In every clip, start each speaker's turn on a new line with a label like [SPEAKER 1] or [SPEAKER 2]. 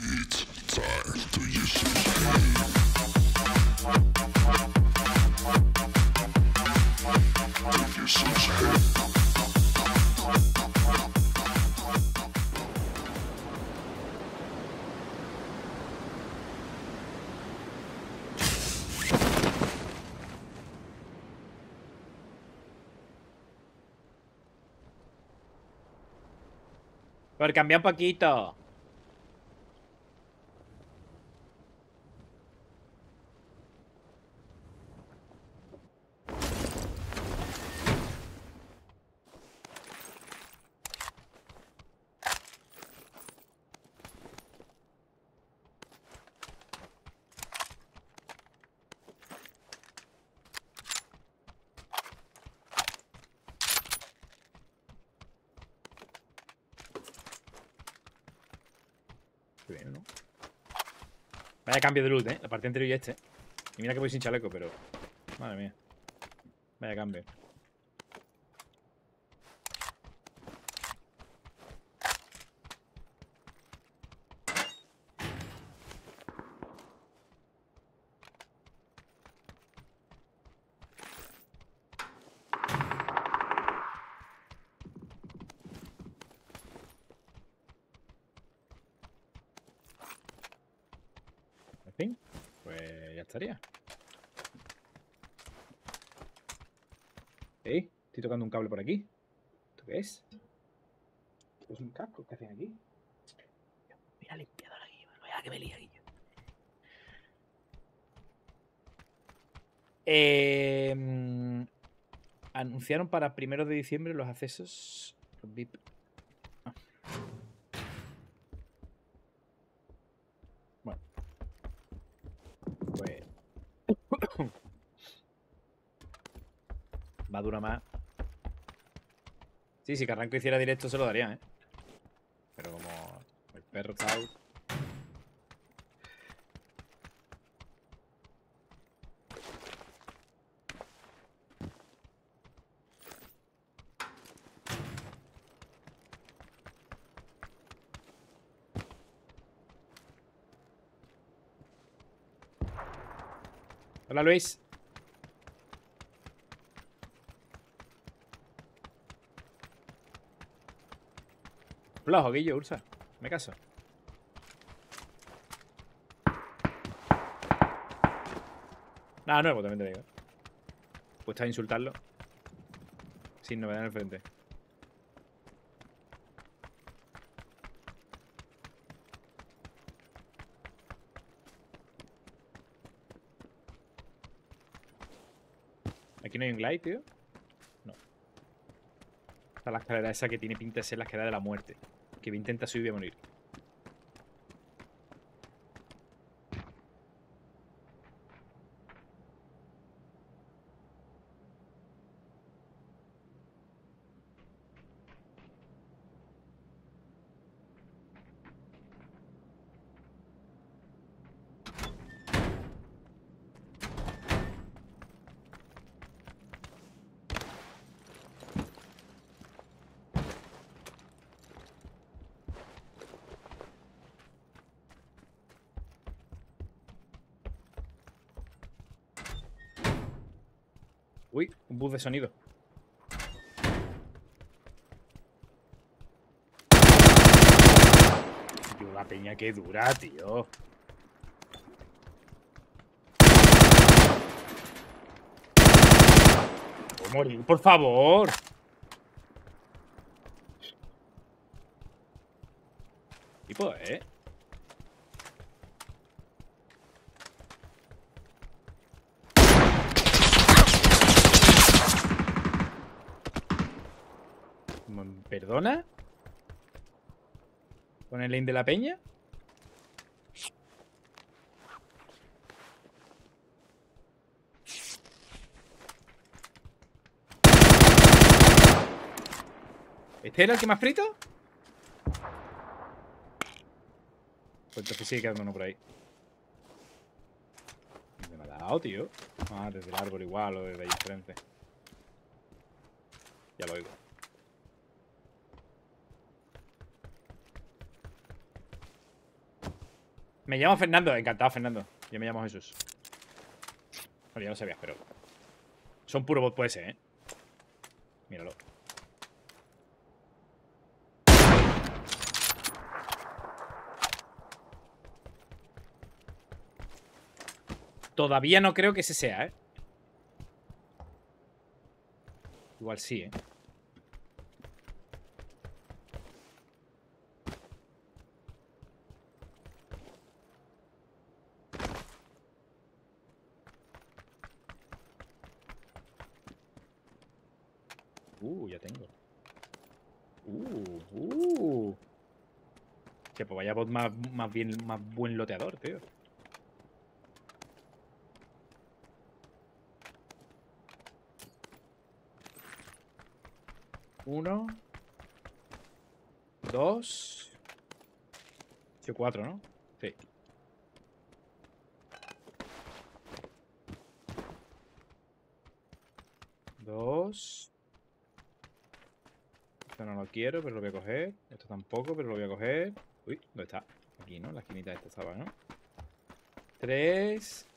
[SPEAKER 1] Por cambiar un poquito. Qué bien, ¿no? Vaya cambio de loot, ¿eh? La parte anterior y este. Y mira que voy sin chaleco, pero... Madre mía. Vaya cambio. En fin. Pues ya estaría. Estoy tocando un cable por aquí. ¿Esto qué es? ¿Esto es un casco? ¿Qué hacen aquí? Mira, limpiador aquí. Vaya que me lía aquí. Anunciaron para 1 de diciembre los accesos VIP. Ah. Bueno. Pues... va a durar más. Sí, si Carranco hiciera directo se lo darían, ¿eh? Pero como el perro está out. Hola, Luis. Flojo, Guillo, Ursa. Me caso. Nada nuevo, también te digo. Pues a insultarlo. Sin novedad en el frente. Aquí no hay un glide, tío. No. Está la escalera esa que tiene pinta de ser la escalera de la muerte. Que voy a intentar subir y voy a morir. Uy, un bus de sonido. Tío, la peña que dura, tío. Puedo morir, por favor. Y pues, ¿Perdona? ¿Con el aim de la peña? ¿Este era el que me ha frito? Pues entonces sigue quedando uno por ahí. ¿Dónde me ha dado, tío? Ah, desde el árbol igual o desde ahí enfrente. Ya lo oigo. Me llamo Fernando, encantado, Fernando. Yo me llamo Jesús. Bueno, ya lo sabías, pero... Son puro bot, puede ser, ¿eh? Míralo. Todavía no creo que ese sea, ¿eh? Igual sí, ¿eh? Ya tengo. Que pues vaya bot más buen loteador, tío. Uno. Dos. Sí, cuatro, ¿no? Sí. Dos. Esto no lo quiero, pero lo voy a coger. Esto tampoco, pero lo voy a coger. Uy, ¿dónde está? Aquí, ¿no? La esquinita esta estaba, ¿no? Tres.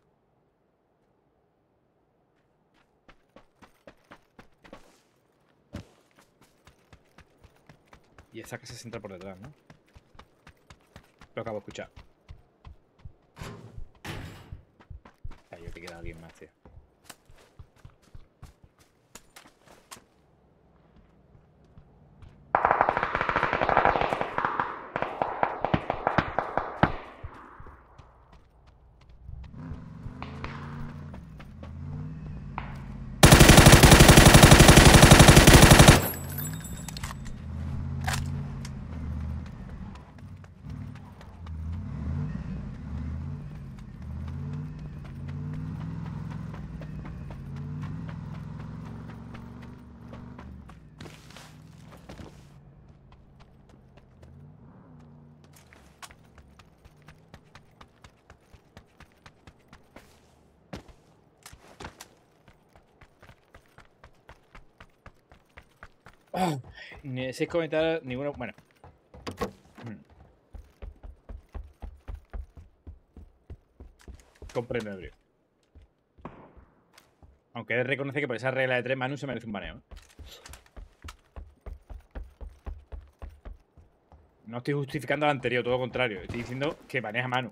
[SPEAKER 1] Y esa casa se entra por detrás, ¿no? Lo acabo de escuchar. Ay, yo que queda alguien más, tío. Oh, ni 6 comentarios, ninguno. Bueno. Comprendo, ebrio. Aunque él reconoce que por esa regla de 3 Manu se merece un baneo. No estoy justificando lo anterior, todo lo contrario. Estoy diciendo que baneas a Manu.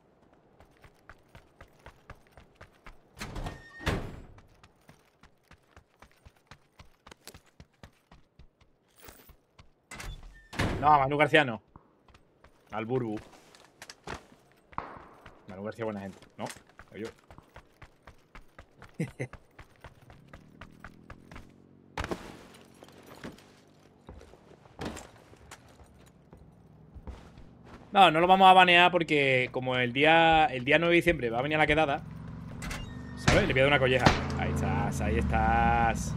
[SPEAKER 1] No, a Manu García no. Al Burbu. Manu García buena gente. No, soy yo. No, no lo vamos a banear porque como el día 9 de diciembre va a venir a la quedada, ¿sabes? Le voy a dar una colleja. Ahí estás, ahí estás.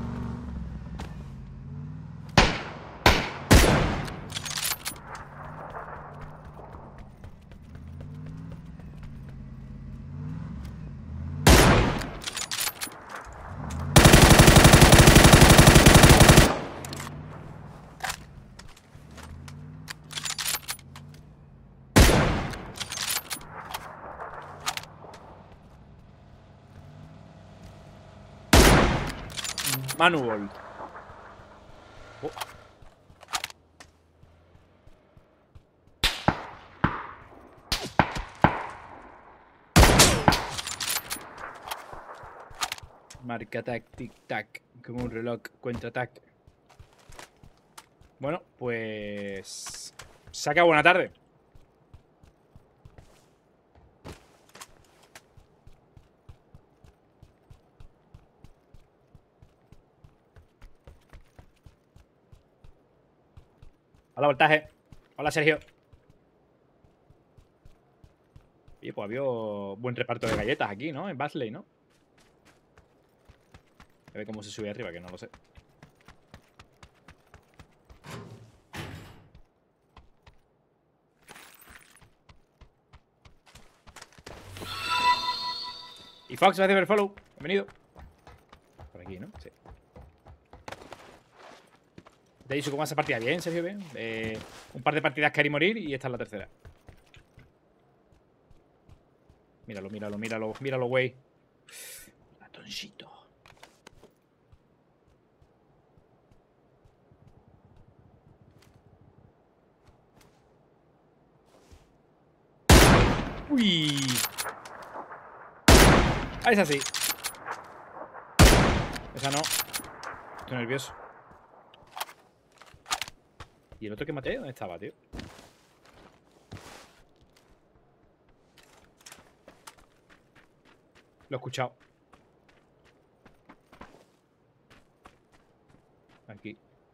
[SPEAKER 1] Manual. Oh. Marca tac, tic tac. Como un reloj, cuenta tac. Bueno, pues... Se acabó buena tarde. Hola, Voltaje. Hola, Sergio. Oye, pues había buen reparto de galletas aquí, ¿no? En Basley, ¿no? A ver cómo se sube arriba, que no lo sé. Y Fox, gracias por el follow. Bienvenido. Por aquí, ¿no? Sí. ¿Te he dicho cómo va esa partida? Bien, Sergio, bien. Un par de partidas que haré morir y esta es la tercera. Míralo, míralo, míralo, míralo, güey. Ratoncito. Uy. Ah, esa sí. Esa no. Estoy nervioso. ¿Y el otro que maté? ¿Dónde estaba, tío? Lo he escuchado. Aquí.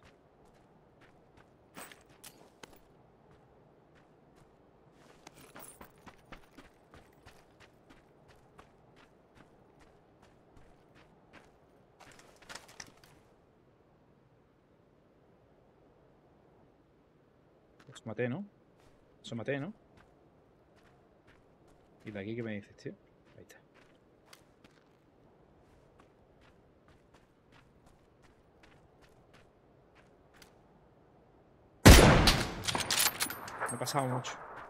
[SPEAKER 1] Los maté, ¿no? Eso maté, ¿no? ¿Y de aquí qué me dices, tío? Ahí está. Me he pasado mucho.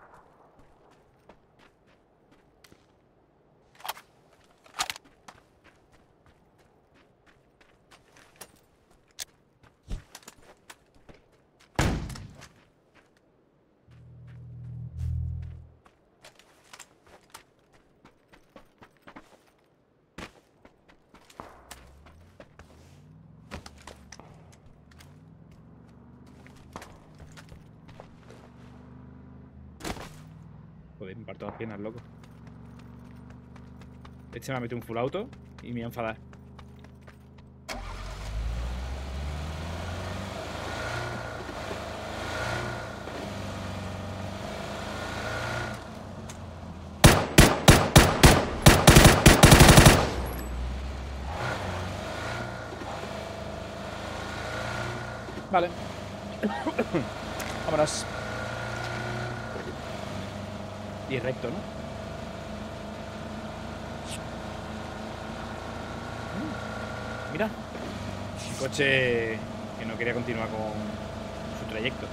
[SPEAKER 1] Joder, me parto las piernas, loco. Este me ha metido un full auto y me va a enfadar. Vale. Vámonos. Y recto, ¿no? Mira. Un coche que no quería continuar con su trayecto.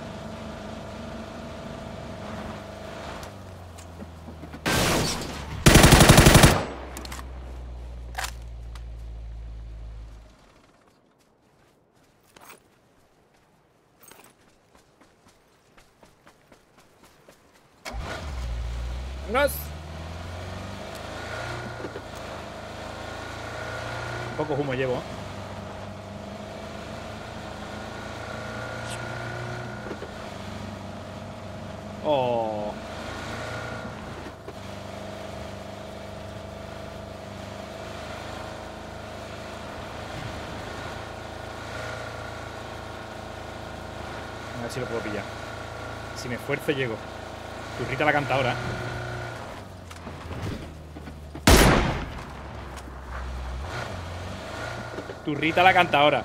[SPEAKER 1] ¡Vámonos! Poco humo llevo. Oh. A ver si lo puedo pillar. Si me esfuerzo llego. Turrita la cantadora. Turrita la cantadora.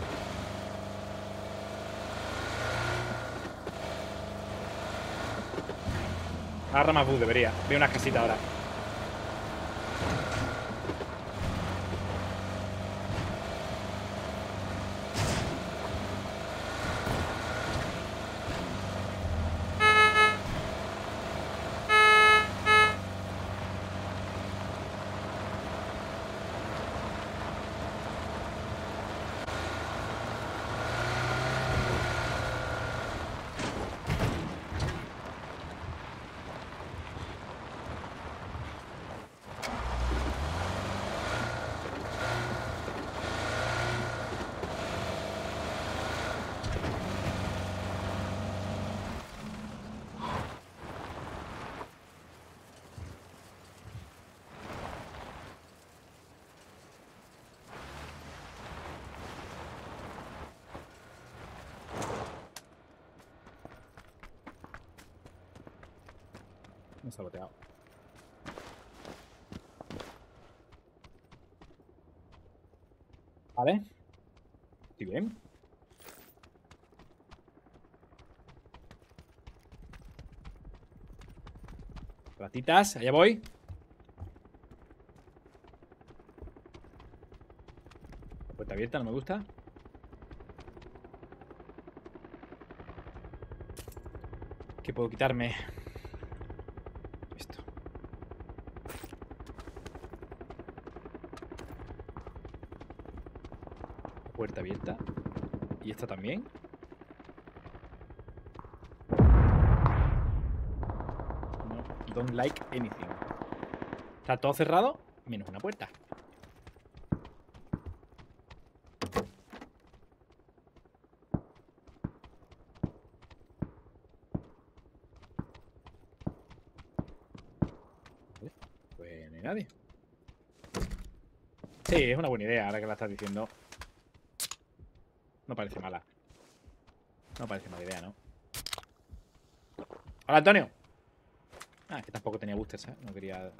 [SPEAKER 1] Agarra más bus, debería. Veo unas casitas ahora. Me he saboteado. Vale. Estoy bien. Ratitas, allá voy. La puerta abierta, no me gusta. ¿Qué puedo quitarme? Esto. puerta abierta. Y esta también. No, don't like anything. Está todo cerrado, menos una puerta. Vale, pues no hay nadie. Sí, es una buena idea ahora que la estás diciendo. No parece mala. No parece mala idea, ¿no? Hola, Antonio. Ah, es que tampoco tenía boosters, ¿eh? No quería...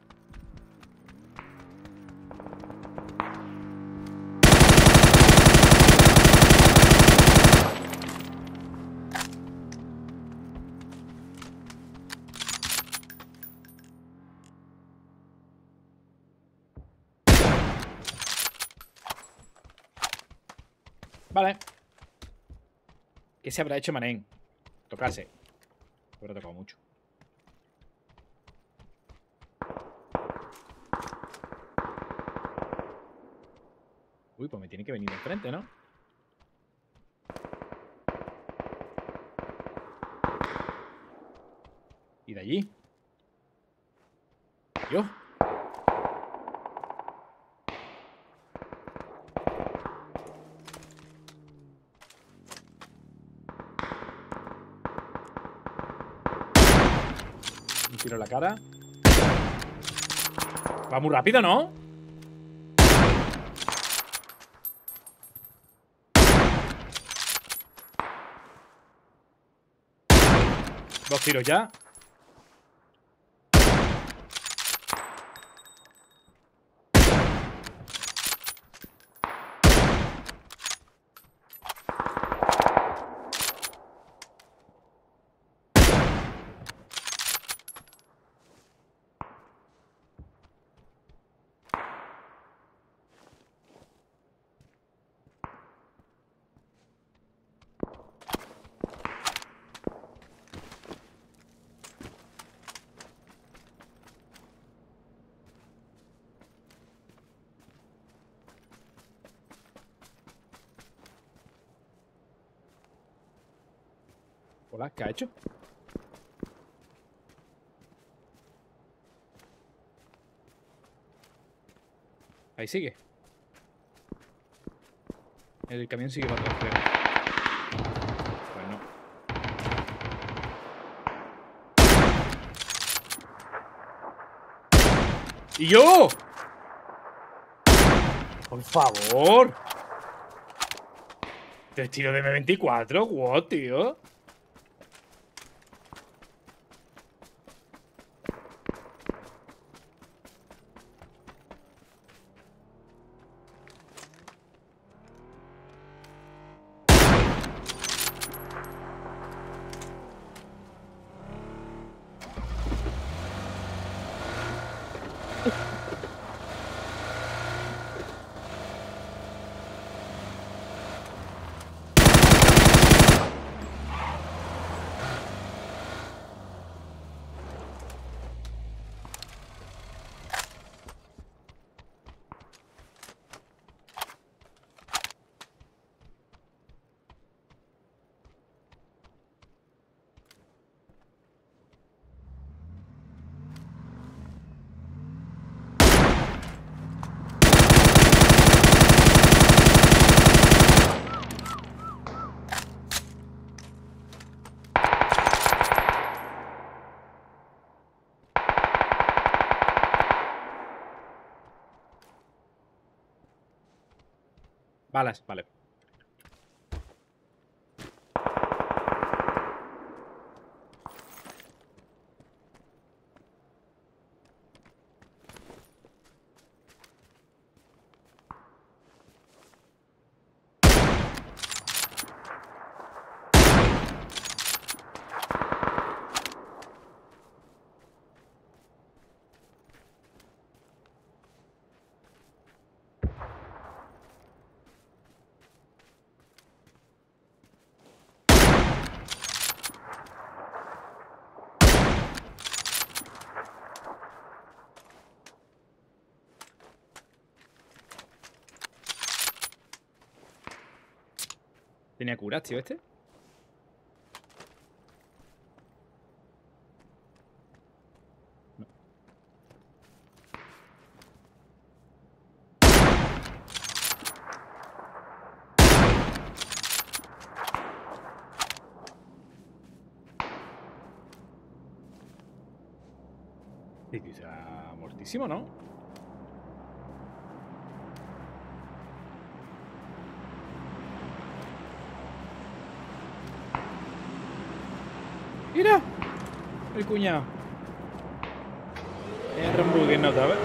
[SPEAKER 1] Vale. ¿Qué se habrá hecho Manén? Tocarse. Habrá tocado mucho. Uy, pues me tiene que venir de enfrente, ¿no? ¿Y de allí? ¿Yo? Un tiro en la cara. Va muy rápido, ¿no? Dos tiros ya. Hola, ¿qué ha hecho? Ahí sigue. El camión sigue para atrás, creo. Pues no. ¡Y yo! ¡Por favor! ¿Tres tiros de M24? ¡Wow, tío! Balas, vale. Tenía curas, tío, este. No. Sí, tío, está mortísimo, ¿no? ¡Mira! El cuñado. Entra un bug en nota, ¿ves?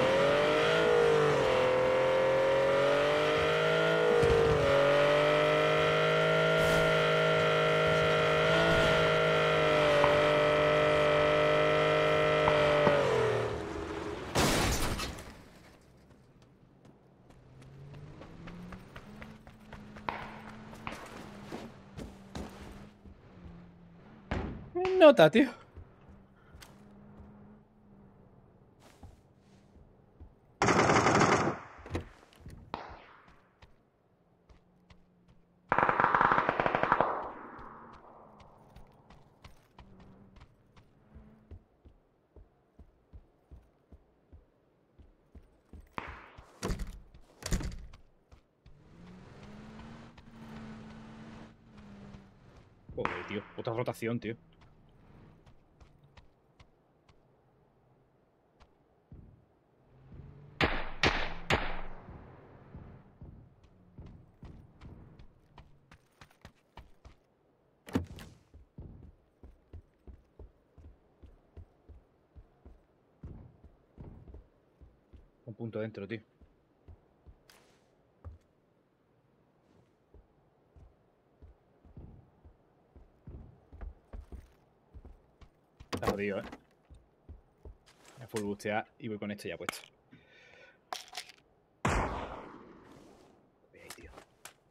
[SPEAKER 1] En nota, tío. Joder, tío. Otra rotación, tío. Un punto dentro, tío. Está jodido, ¿eh? Voy a full bustear y voy con esto ya puesto. Ahí, tío.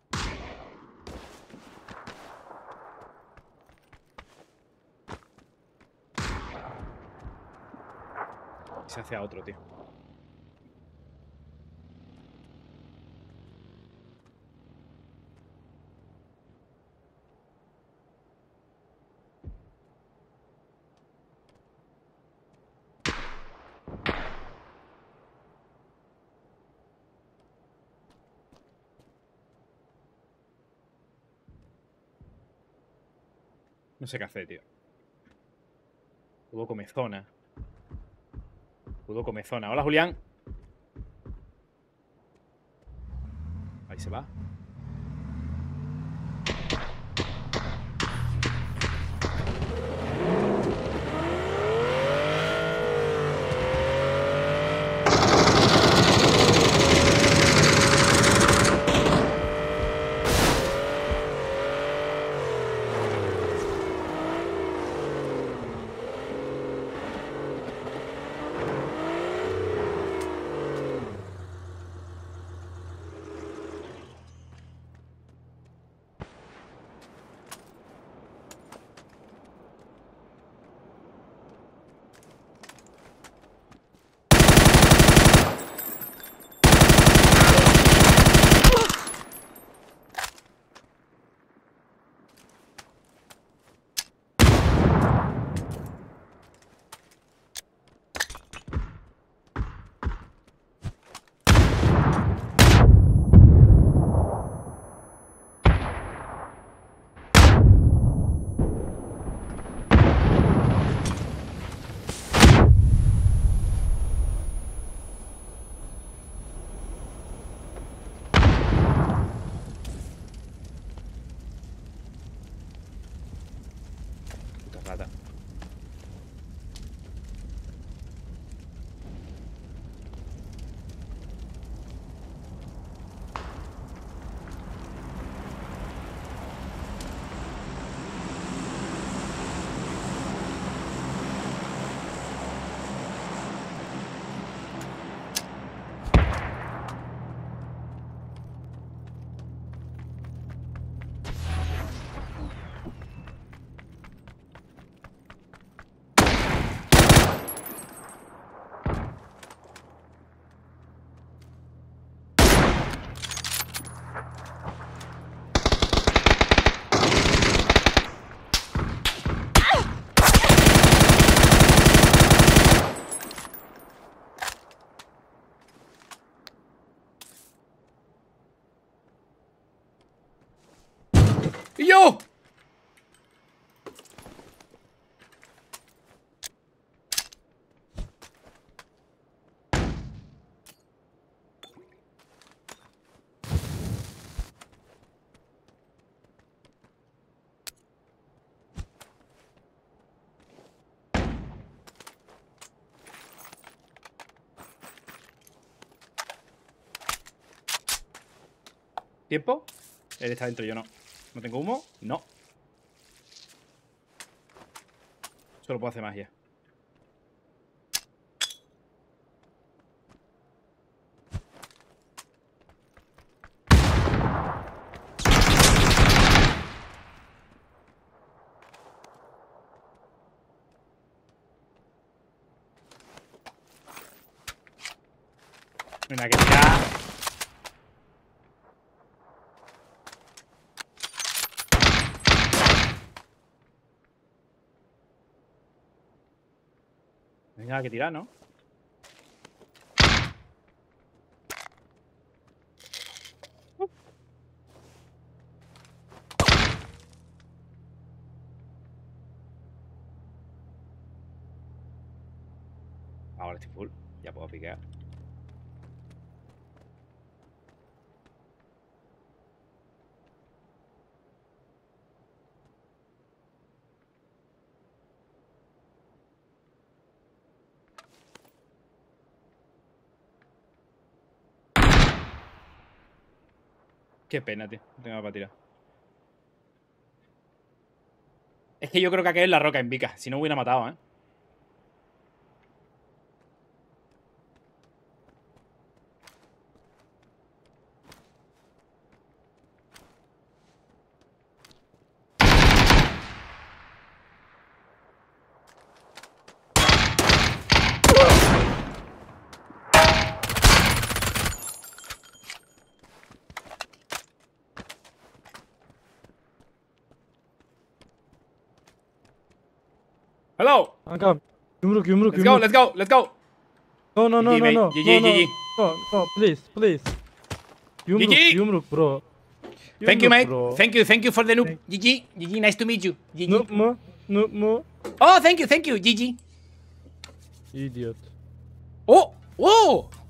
[SPEAKER 1] Y se hace a otro, tío. No sé qué hacer, tío. Pudo comezona. Pudo comezona. Hola, Julián. Ahí se va. ¿Tiempo? Él está dentro, yo no. ¿No tengo humo? No. Solo puedo hacer magia. No hay nada que tirar. No hay nada que tirar, ¿no? Ahora estoy full. Ya puedo piquear. Qué pena, tío. No tengo nada para tirar. Es que yo creo que aquel es la roca en Vika. Si no hubiera matado, ¿eh? Hello.
[SPEAKER 2] Kanka yumruk
[SPEAKER 1] Let's go, let's go, let's go.
[SPEAKER 2] No no no
[SPEAKER 1] GG,
[SPEAKER 2] no
[SPEAKER 1] mate.
[SPEAKER 2] no.
[SPEAKER 1] GG,
[SPEAKER 2] no,
[SPEAKER 1] GG.
[SPEAKER 2] no, no, please. Yumruk,
[SPEAKER 1] GG.
[SPEAKER 2] yumruk bro.
[SPEAKER 1] Thank you,
[SPEAKER 2] Yumruk,
[SPEAKER 1] mate.
[SPEAKER 2] bro.
[SPEAKER 1] Thank you for the noob. GG, GG, nice to meet you. GG.
[SPEAKER 2] Noob mu?
[SPEAKER 1] Oh, thank you, GG.
[SPEAKER 2] Idiot.
[SPEAKER 1] Oh, oh.